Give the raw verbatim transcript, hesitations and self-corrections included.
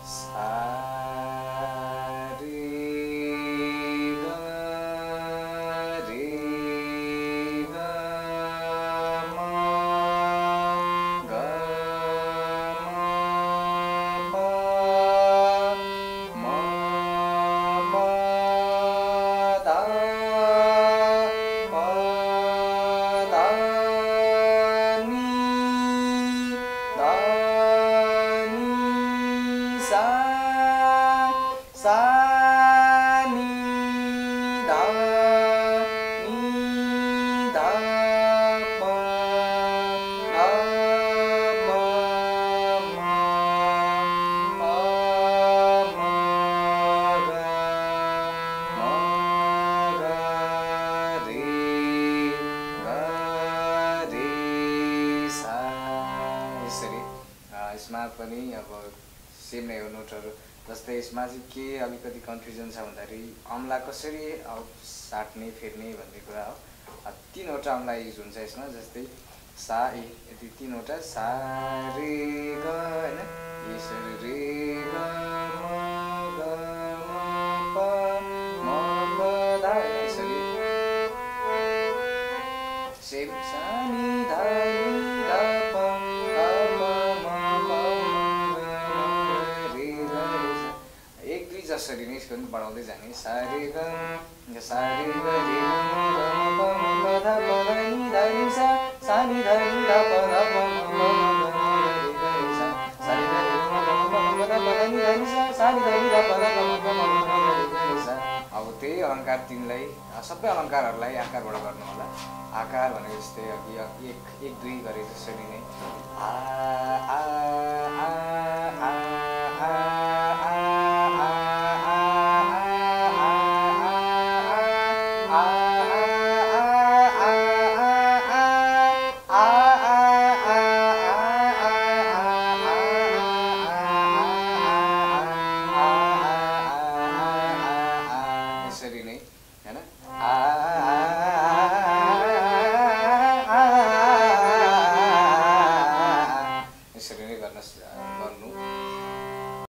यसमा पनि अब सेम नै हो नोटहरू। जस्तै यसमा चाहिँ के अलिकति कन्फ्युजन छ भन्दाखेरि अम्ला कसरी साट्ने फेर्ने भन्ने कुरा हो। तीनवटा अम्ला युज हुन्छ यसमा। जस्तै सा ए यति तीनवटा सा रे ग हैन, यसरी रे ग म ग म प म प धा यसरी सेम सा नि धा नि धा प ध प म प रे ग एक दुई जसरी नै यसको पनि बढाउँदै जाने। सा रे ग सा रे ग रे ग म प म प धा प ध नि धा नि सा सा नि धा नि धा प धा प म प म ग रे ग रे सा सा रे ग रे ग म प म धा प ध नि धा नि सा सा नि धा नि धा प धा प म प म ग रे ग रे सा। अब त्यही अलङ्कार तिनलाई सबै अलङ्कारहरूलाई आकारबाट गर्नु होला। आकार भनेको जस्तै अघि एक एक दुई गरे जसरी नै आ